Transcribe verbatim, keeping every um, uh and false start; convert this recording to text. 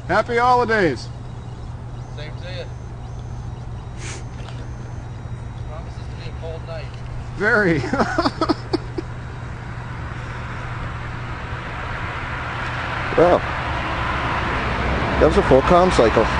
Happy holidays. Same to you. Promises to be a cold night. Very. Well, that was a full comm cycle.